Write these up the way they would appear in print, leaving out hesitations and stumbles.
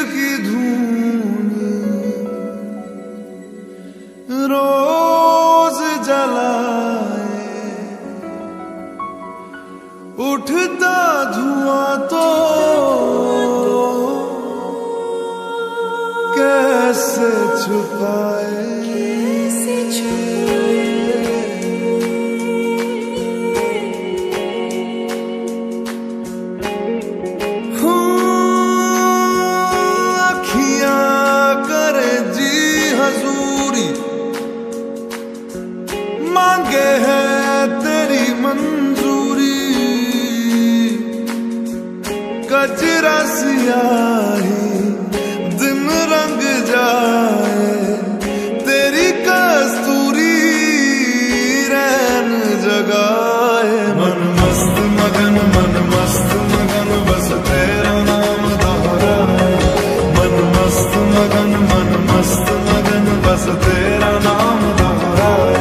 की धूनी रोज जलाए, उठता धुआं तो कैसे छुपाए। मांगे है तेरी मंजूरी, कचरा सियाही दिन रंग जाए, तेरी कस्तूरी रैन जगाए। मन मस्त मगन बस तेरा नाम दोहराए। मन मस्त मगन बस तेरा नाम दोहराए।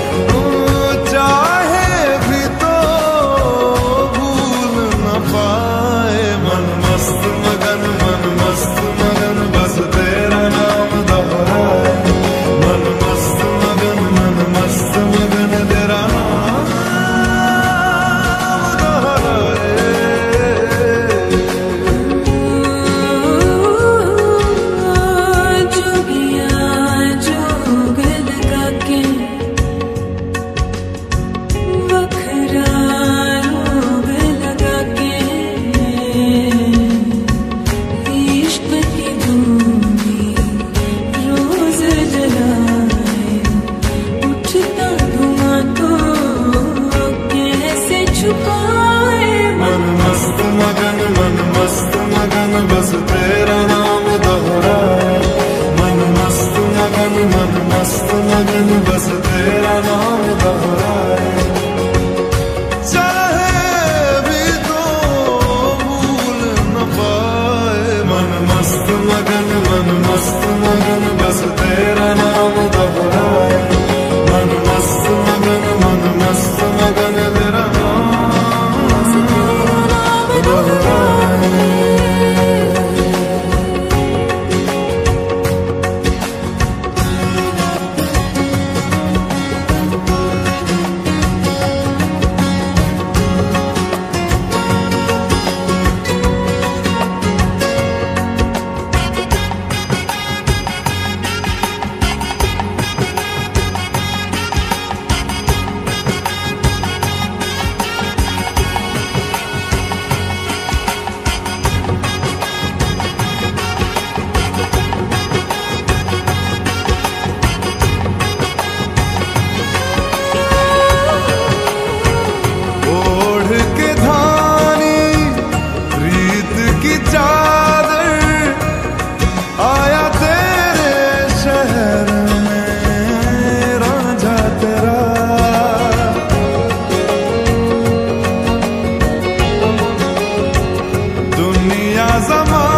बस तेरा नाम दोहराए। मन मस्त मगन बस तेरा नाम दोहराए। चाहे भी तो भूल न पाए। मन मस्त मगन बस तेरा नाम दोहराए। मन मस्त मगन तेरा नाम दोहराए। दुनिया ज़माना